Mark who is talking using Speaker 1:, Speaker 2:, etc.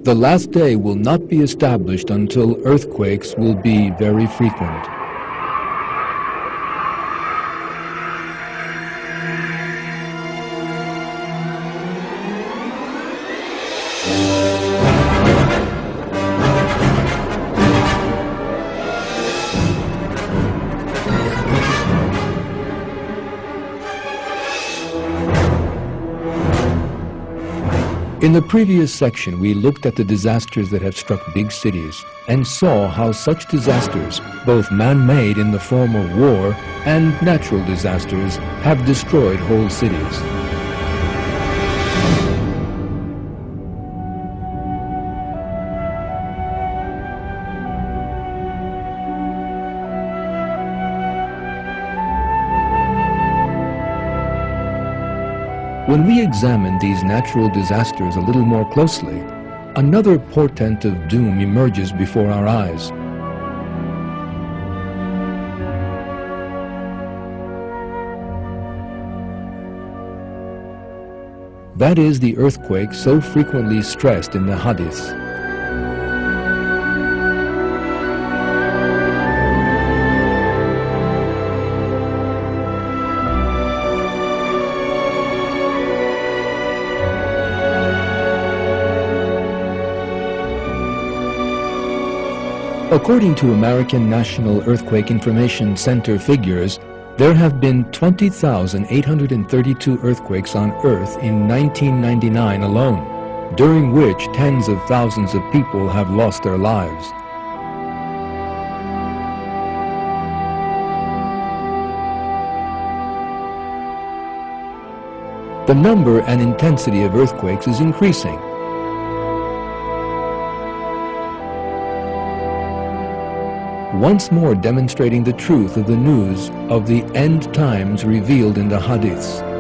Speaker 1: The last day will not be established until earthquakes will be very frequent. In the previous section, we looked at the disasters that have struck big cities and saw how such disasters, both man-made in the form of war and natural disasters, have destroyed whole cities. When we examine these natural disasters a little more closely, another portent of doom emerges before our eyes. That is the earthquake so frequently stressed in the Hadiths. According to American National Earthquake Information Center figures, there have been 20,832 earthquakes on Earth in 1999 alone, during which tens of thousands of people have lost their lives. The number and intensity of earthquakes is increasing. Once more demonstrating the truth of the news of the end times revealed in the Hadiths.